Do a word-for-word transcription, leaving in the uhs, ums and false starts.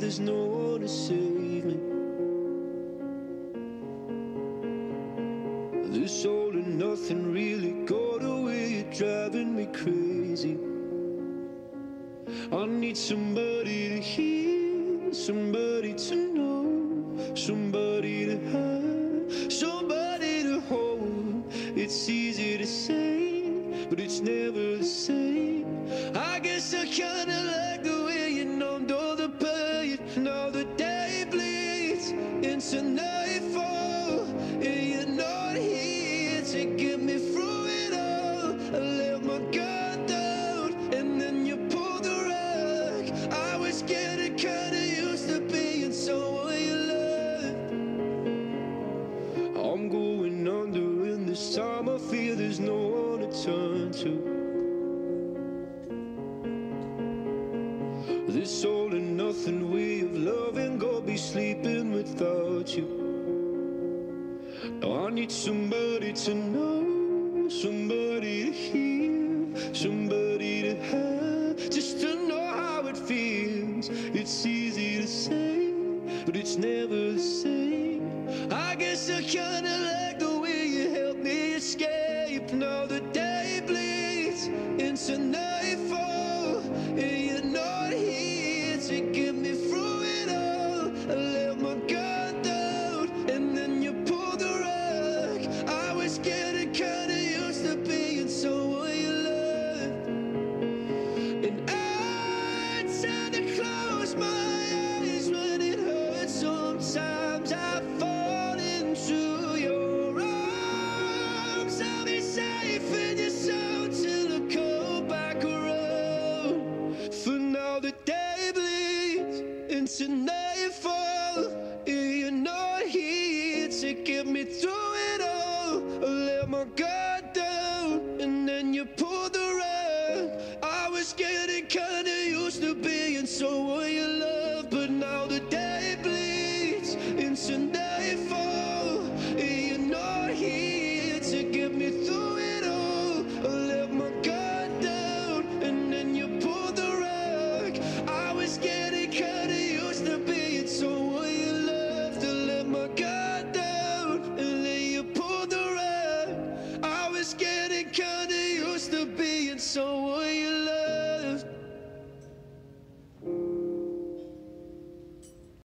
there's no one to save me. This all and nothing really got away, you're driving me crazy. I need somebody to hear, somebody to know, somebody to have, somebody to hold. It's easy to say, but it's never the same. I guess I kinda like the way you numbed all the pain. Now the day bleeds into nightfall, and you're not here to get me through it all. I let my guard down, and then you pulled the rug. I was getting kinda used to being someone you loved. I'm going under, and this time I feel there's no one to turn to. This all and nothing way of loving, go be sleeping without you. Now I need somebody to know, somebody to hear, somebody to have, just to know how it feels. It's easy to say, but it's never the same. I guess I kinda like the way you help me escape. Now the day bleeds into nightfall, and you're not here to get me through it all. I let my guard down, and then you pulled the rug. I was getting kinda used to being someone you loved. And I tend to close my eyes when it hurts. Sometimes I fall into your arms. I'll be safe in your soul till I come back around. For now the day bleeds into nightfall, and you're not here to get me through it all. I let my guard